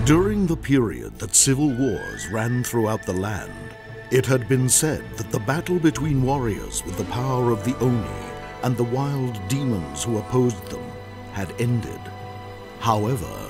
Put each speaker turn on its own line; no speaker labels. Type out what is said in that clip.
During the period that civil wars ran throughout the land, it had been said that the battle between warriors with the power of the Oni and the wild demons who opposed them had ended. However,